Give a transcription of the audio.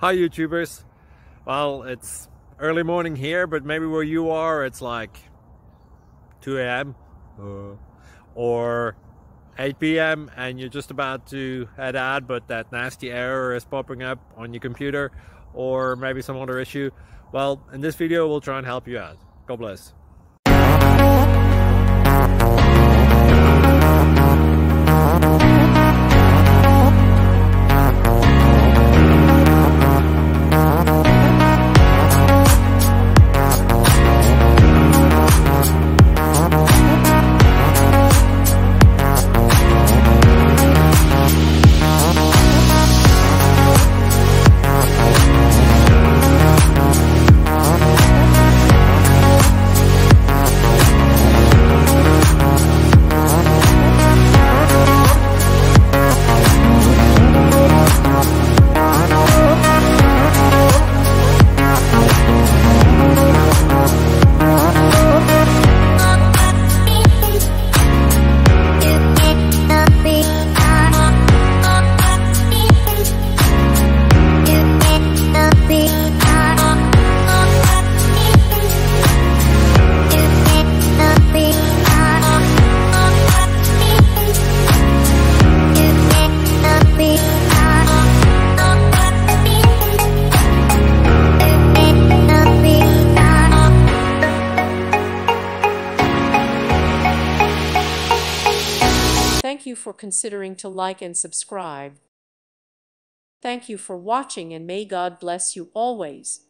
Hi YouTubers. Well, it's early morning here, but maybe where you are it's like 2 a.m. or 8 p.m. and you're just about to head out, but that nasty error is popping up on your computer, or maybe some other issue. Well, in this video we'll try and help you out. God bless. Thank you for considering to like and subscribe. Thank you for watching, and may God bless you always.